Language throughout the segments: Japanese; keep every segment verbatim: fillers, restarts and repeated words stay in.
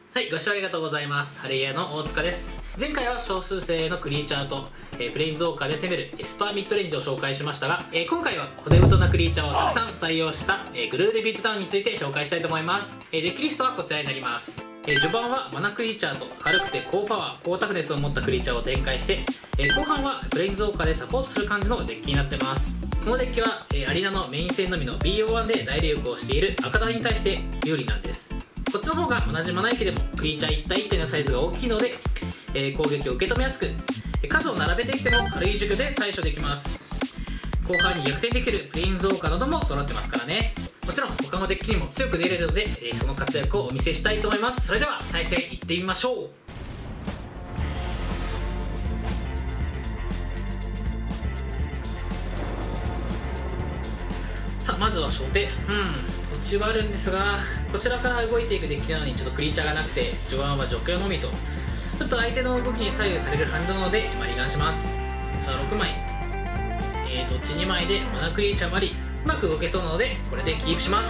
はい、ご視聴ありがとうございます。ハレイヤの大塚です。前回は少数精鋭のクリーチャーと、えー、プレインズウォーカーで攻めるエスパーミッドレンジを紹介しましたが、えー、今回は骨太なクリーチャーをたくさん採用した、えー、グルーレビットタウンについて紹介したいと思います。えー、デッキリストはこちらになります。えー、序盤はマナクリーチャーと軽くて高パワー、高タフネスを持ったクリーチャーを展開して、えー、後半はプレインズウォーカーでサポートする感じのデッキになってます。このデッキは、えー、アリーナのメイン戦のみの ビーオーワン で大流行している赤谷に対して有利なんです。こっちの方が同じマナ駅でもクリーチャーいち対いち体のサイズが大きいので、えー、攻撃を受け止めやすく、数を並べてきても軽い熟で対処できます。後半に逆転できるプレインズウォーカーなども揃ってますからね。もちろん他のデッキにも強く出れるので、えー、その活躍をお見せしたいと思います。それでは対戦いってみましょう。さあまずは初手、うん土地はあるんですが、こちらから動いていくデッキなのにちょっとクリーチャーがなくて序盤は除去のみと、ちょっと相手の動きに左右される感じなので、まあ、離眼します。さあろくまい、えー、土地にまいでマナクリーチャーもありうまく動けそうなのでこれでキープします。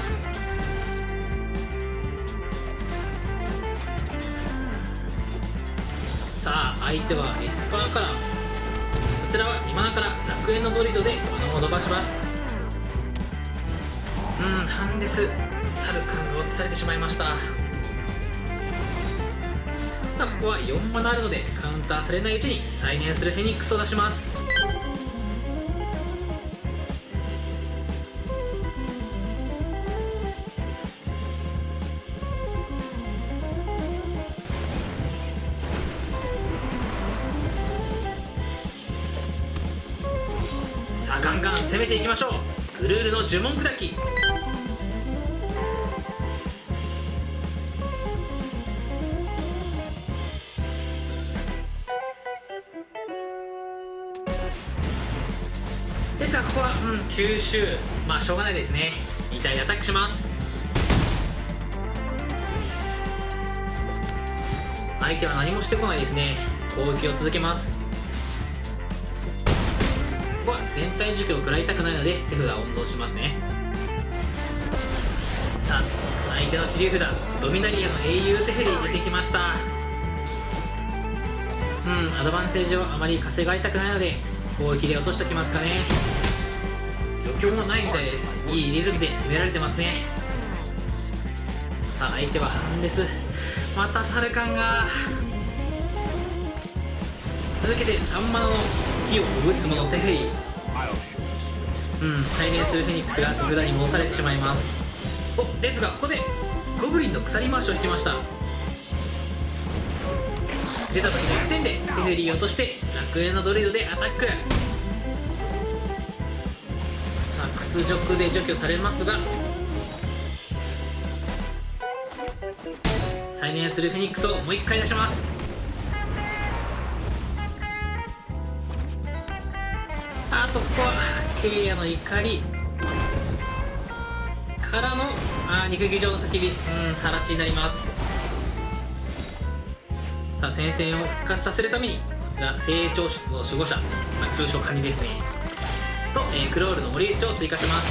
さあ相手はエスパーカラー、こちらはにマナから楽園のドリドでマナを伸ばします。うん、ハンデス、サルカンが落とされてしまいました。まあ、ここはよんマナあるのでカウンターされないうちに再燃するフェニックスを出します。さあガンガン攻めていきましょう。グルールの呪文砕き、ですがここは、うん、吸収、まあしょうがないですね。に体でアタックします。相手は何もしてこないですね。攻撃を続けます。ここは全体除去を食らいたくないので手札を温存しますね。さあ相手の切り札ドミナリアの英雄テフェリー出てきました。うんアドバンテージをあまり稼がれたくないので攻撃で落としておきますかね。除去もないみたいです。いいリズムで攻められてますね。さあ相手はハンデス、またサルカンが続けてさんマナの火をうぶすものテフェリー、うん再燃するフェニックスが手札に戻されてしまいます。おですがここでゴブリンの鎖回しを引きました。出た時のいってんでテフェリーを落として楽園のドリルでアタック。さあ屈辱で除去されますが再燃するフェニックスをもう一回出します。あとここはケイヤの怒りからのあ肉劇場の叫び、うんさらちになります。さあ戦線を復活させるためにこちら成長室の守護者、まあ、通称カニですねと、えー、クロールの森内を追加します。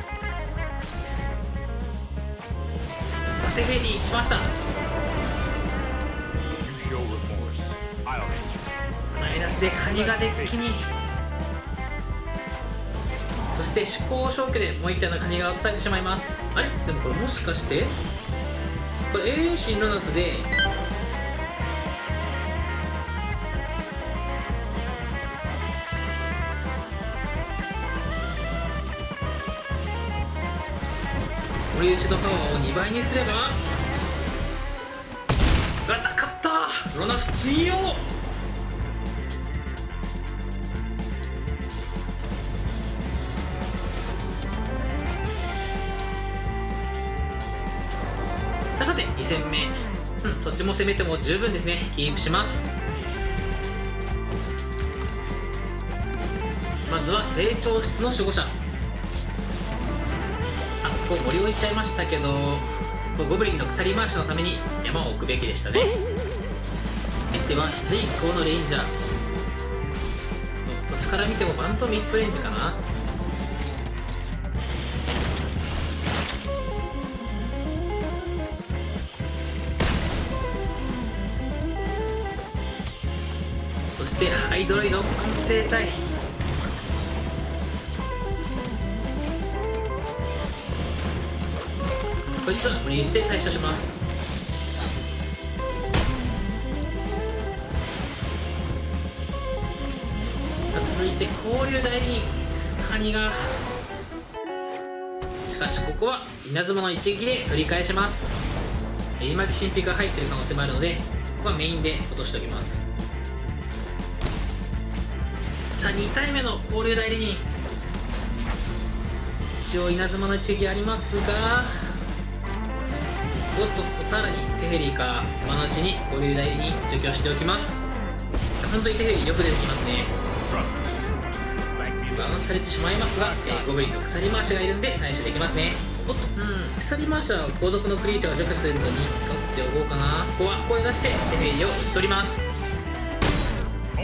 さあテフェリー来ました。マイナスでカニがデッキに、そして思考消去でもう一体のカニが落とされてしまいます。あれでもこれもしかしてこれ英雄神ロナスで森内のパワーをにばいにすれば、あた勝った、ロナスツイン用。さてに戦目、うん、土地も攻めても十分ですね。キープします。まずは成長室の守護者、こう森を置いちゃいましたけど、こうゴブリンの鎖回しのために山を置くべきでしたね。相手は翡翠光のレンジャー、土地から見てもバントミッドレンジかな。 してハイドロイド完成体。こいつは無理して対処します。続いて交流台にカニが。しかしここは稲妻の一撃で取り返します。エリマキ神秘が入っている可能性もあるので、ここはメインで落としておきます。さあに体目の交流代理人、一応稲妻の一撃ありますが、おっとさらにテフェリーか今のうちに交流代理人除去しておきます。本当にテフェリーよく出てきますね。バウンスされてしまいますが、えー、ゴブリンの鎖回しがいるんで対処できますね。おっと、うん、鎖回しは後続のクリーチャーを除去するのに取っておこうかな。ここは声出してテフェリーを打ち取ります。さ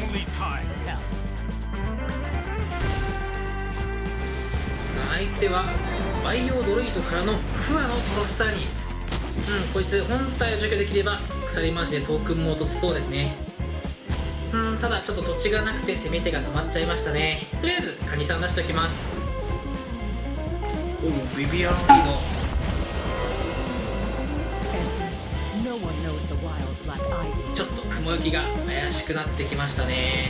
あ相手は培養ドロイドからのクワのトロスターニ。うん、こいつ本体を除去できれば鎖回しでトークンも落とせそうですね。うん、ただちょっと土地がなくて攻め手が止まっちゃいましたね。とりあえずカニさん出しておきます。おお、ビビアンリード。ちょっと雲行きが怪しくなってきましたね。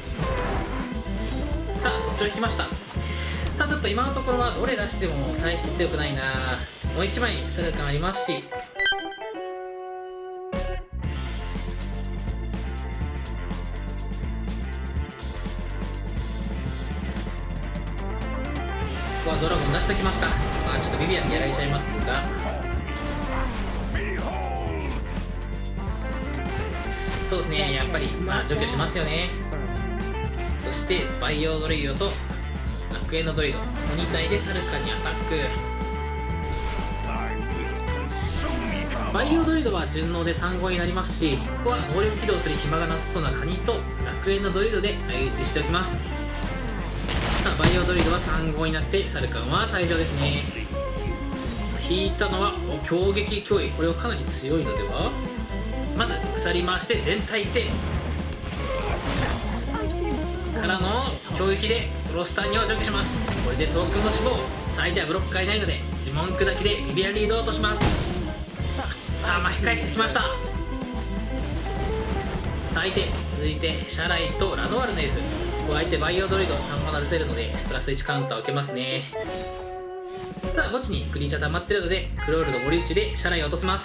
さあ土地を引きました。ただちょっと今のところはどれ出しても大して強くないな。もういちまいサルカンありますし、ここはドラゴン出しておきますか。まあちょっとビビアンやられちゃいますが、そうですね、やっぱりまあ除去しますよね。そして培養ドレイドと楽園のドレイドのに体でサルカンにアタック。培養ドレイドは順応でさん号になりますし、ここは能力起動する暇がなさそうなカニと楽園のドレイドで相打ちしておきます。培養ドリルはさん号になってサルカンは退場ですね。引いたのは強撃脅威、これはかなり強いのでは。まず鎖回して全体でからの強撃でトロスターニを除去します。これでトークンの死亡。相手はブロッカーいないので呪文砕きでビビアンリードを落とします。さあ巻き返してきました。さあ相手続いてシャライとラノワールのエルフ。相手培養ドロイドさんマナ出せるのでプラスいちカウンターを受けますね。ただ墓地にクリーチャー溜まってるのでクロールの森内でシャライを落とせます。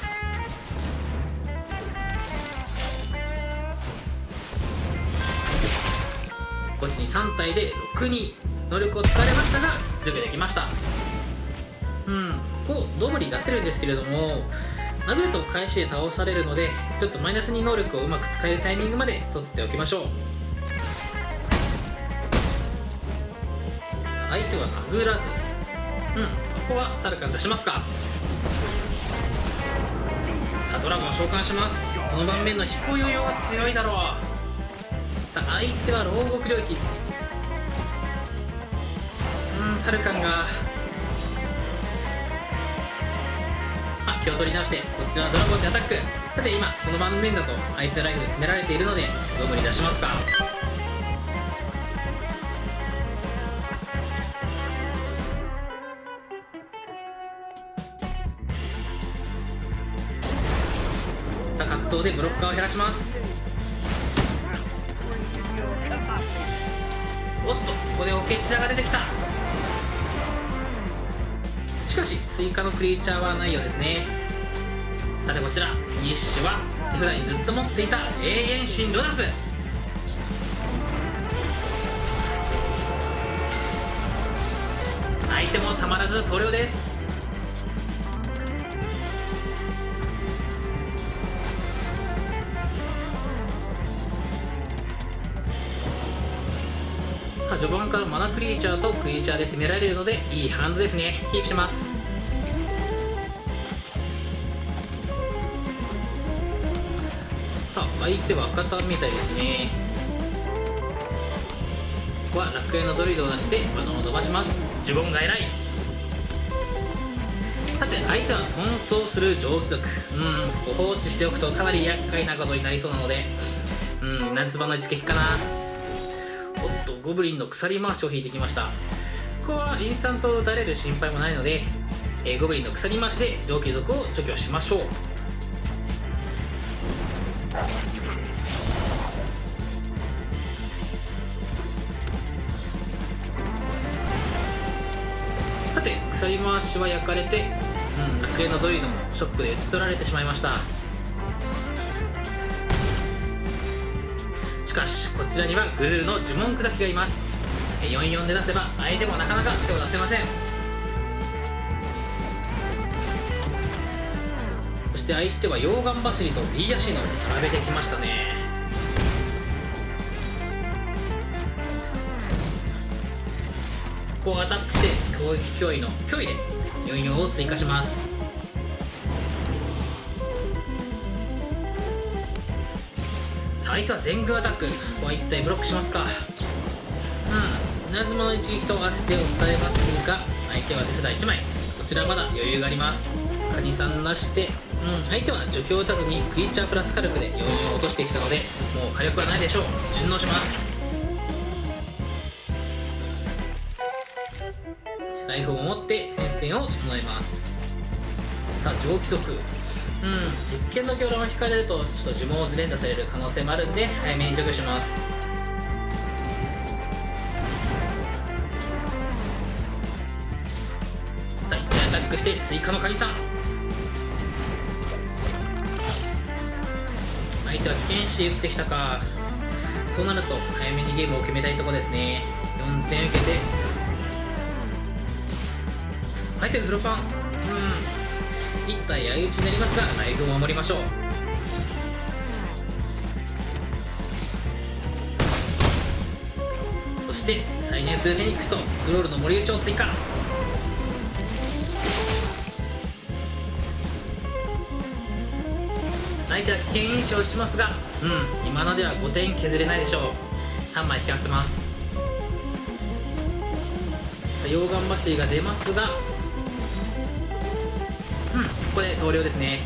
墓地にさん体でろくに能力を使われましたが除去できました。うん、ここドブリ出せるんですけれども、殴ると返しで倒されるのでちょっとマイナスに能力をうまく使えるタイミングまで取っておきましょう。相手は殴らず、うん、ここはサルカン出しますか。さあドラゴンを召喚します。この盤面の飛行ヨーヨーは強いだろう。さあ相手は牢獄領域。うん、サルカンがあ気を取り直してこっちはドラゴンでアタック。さて今この盤面だと相手のライフで詰められているのでドブに出しますか。格闘でブロッカーを減らします。おっとここでオケチラが出てきた。しかし追加のクリーチャーはないようですね。さてこちらニッシュは手札にずっと持っていた永遠神ロダス。相手もたまらず投了です。序盤からマナクリーチャーとクリーチャーで攻められるのでいいハンドですね。キープします。さあ相手は赤タンみたいですね。ここは楽園のドリルを出してバトンを飛ばします。呪文が偉い。さて相手は遁走する蒸気族。うんここ放置しておくとかなり厄介なことになりそうなのでうん夏場の一撃かな。おっとゴブリンの鎖回しを引いてきました。ここはインスタント打たれる心配もないので、えー、ゴブリンの鎖回しで上級族を除去しましょう。さて鎖回しは焼かれて、うん、楽園のドイードもショックで打ち取られてしまいました。しかしこちらにはグルールの呪文砕きがいます。よんよんで出せば相手もなかなか手を出せません。そして相手は溶岩走りと B 足の並べてきましたね。こうアタックして攻撃脅威の脅威でよんよんを追加します。さあ相手は全軍アタック。ここは一体ブロックしますか。うん稲妻の一撃と合わせて抑えますが、相手は手札いちまい。こちらはまだ余裕があります。カニさん出して、うん相手は除去を打たずにクリーチャープラス火力でよんよんを落としてきたので、もう火力はないでしょう。順応します。ライフを持って戦線を整えます。さあ上規則、うん実験の強打を引かれるとちょっと呪文を連打される可能性もあるんで早めに除去します。さあいっかいアタックして追加のカニさん。相手は危険視打ってきたか。そうなると早めにゲームを決めたいところですね。よんてん受けて相手がフロパン、うんいったい相打ちになりますがライフを守りましょう。そして再現するフェニックスとクロールの森打ちを追加。相手は危険因子を打ちますが、うん今のではごてん削れないでしょう。さんまい引かせます。溶岩走りが出ますが、うんここで投了ですね。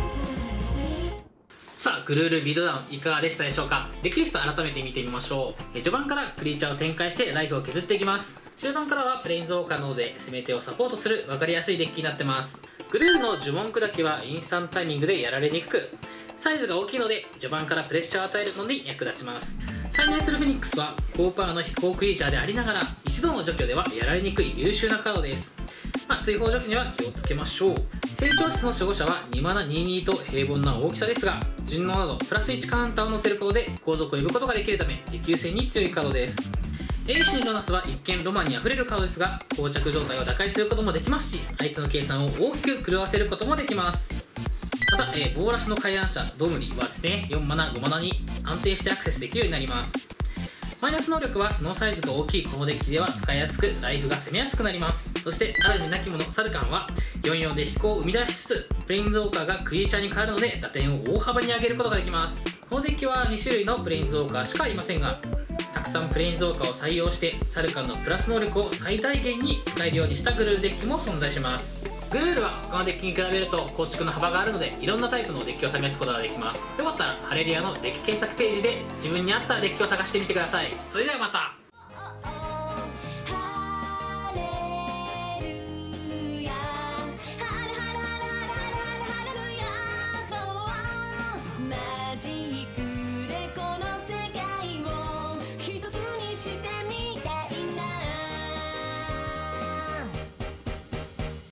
さあグルールビードダウンいかがでしたでしょうか。デッキリスト改めて見てみましょう。え序盤からクリーチャーを展開してライフを削っていきます。中盤からはプレインズオーカーなどで攻め手をサポートする分かりやすいデッキになってます。グルールの呪文砕きはインスタントタイミングでやられにくく、サイズが大きいので序盤からプレッシャーを与えるのに役立ちます。再燃するフェニックスは高パワーの飛行クリーチャーでありながら一度の除去ではやられにくい優秀なカードです。まあ、追放除去には気をつけましょう。成長室の守護者はにマナににと平凡な大きさですが、順応などプラスいちカウンターを乗せることで後続を呼ぶことができるため持久戦に強いカードです。エーシードナスは一見ロマンにあふれるカードですが、膠着状態を打開することもできますし、相手の計算を大きく狂わせることもできます。また、えー、ボーラスの回覧者ドムリはですねよんマナごマナに安定してアクセスできるようになります。マイナス能力はそのサイズが大きいこのデッキでは使いやすくライフが攻めやすくなります。そして主なき者サルカンはよんよんで飛行を生み出しつつプレインズウォーカーがクリーチャーに変わるので打点を大幅に上げることができます。このデッキはに種類のプレインズウォーカーしかありませんが、たくさんプレインズウォーカーを採用してサルカンのプラス能力を最大限に使えるようにしたグルールデッキも存在します。グルールは他のデッキに比べると構築の幅があるのでいろんなタイプのデッキを試すことができます。よかったらハレリアのデッキ検索ページで自分に合ったデッキを探してみてください。それではまた。